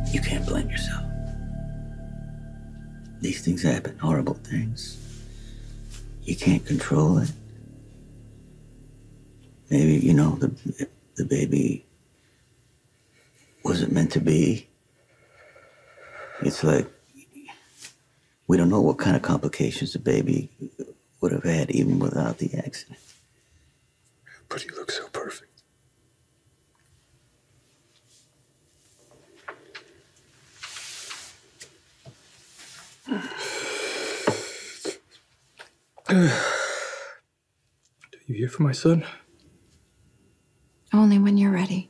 You can't blame yourself. These things happen, horrible things. You can't control it. Maybe, the baby wasn't meant to be. It's like, we don't know what kind of complications the baby would have had even without the accident. But you look so perfect. Do you hear from my son? Only when you're ready.